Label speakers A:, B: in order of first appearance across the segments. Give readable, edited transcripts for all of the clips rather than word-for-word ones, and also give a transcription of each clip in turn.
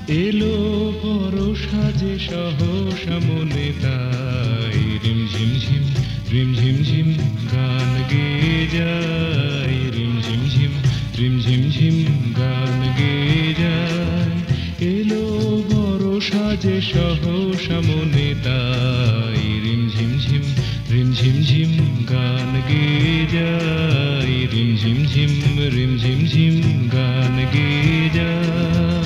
A: এলো বরষা যে সহসা মনে তাই রিম ঝিম ঝিম রিম ঝিম ঝিম গান গেয়ে যায় রিম ঝিম ঝিম রিম ঝিম ঝিম গান গেয়ে যায় এলো বরষা যে সহসা মনে তাই রিম ঝিম ঝিম রিম ঝিম ঝিম গান গেয়ে যায় রিম ঝিম ঝিম রিম ঝিম ঝিম গান গেয়ে যায়।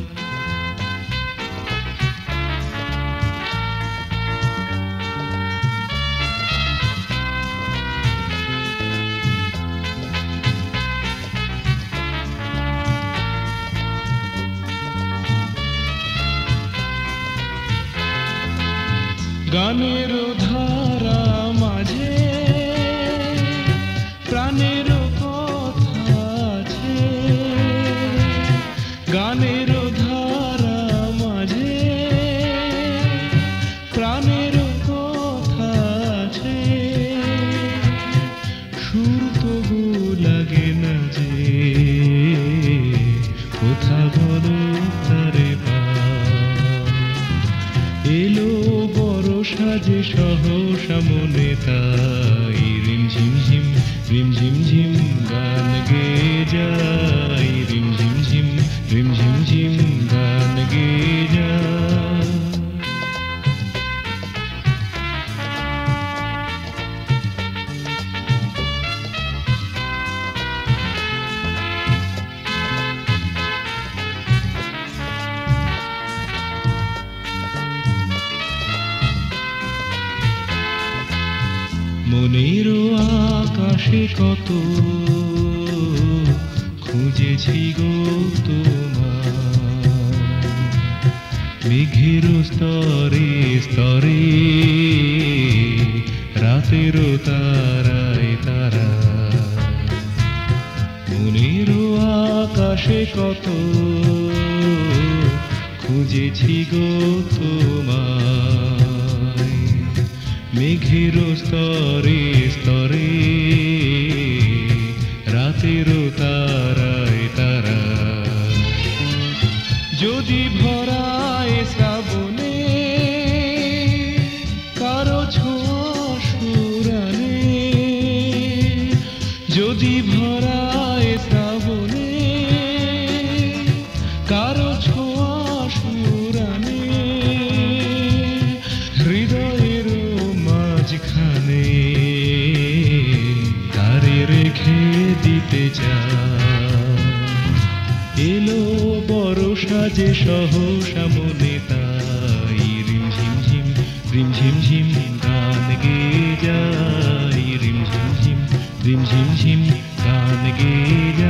A: গানের ধারা মাঝে প্রাণের কথা আছে গানের ধারা মাঝে প্রাণের কথা আছে সুর তবু লাগে না যে কোথা বলো তারে পা এলো বরষা যে সহসা মনে তাই রিম ঝিম ঝিম রিম ঝিম ঝিম গান গেয়ে যায় রিম ঝিম ঝিম রিম ঝিম ঝিম গান গেয়ে যায়। মনের আকাশে কত খুঁজেছি গো তোমার মেঘের স্তরে স্তরে রাতের তারায় তারা মনের আকাশে কত খুঁজেছি গো তোমার মেঘের স্তরে স্তরে রাতের তারায় তারা যদি ভরায় শ্রাবণে কারো ছোঁয়া সুরানে যদি ভরায় শ্রাবণে কারো ছোঁয়া সুরানে হৃদয়ের মাঝখানে তারে রেখে দিতে চাই এলো বরষা যে সহসা মনে তাই রিম ঝিম ঝিম রিম ঝিম ঝিম গান গেয়ে যায় রিম ঝিম ঝিম রিম ঝিম ঝিম গান গেয়ে যায়।